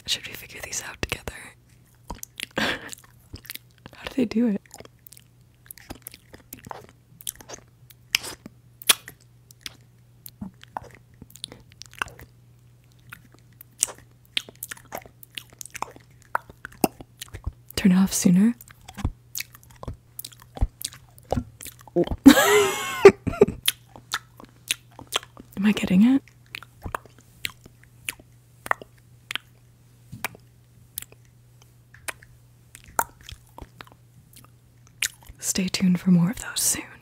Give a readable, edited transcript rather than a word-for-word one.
Should we figure these out together? How do they do it? Turn it off sooner. Am I getting it? Stay tuned for more of those soon.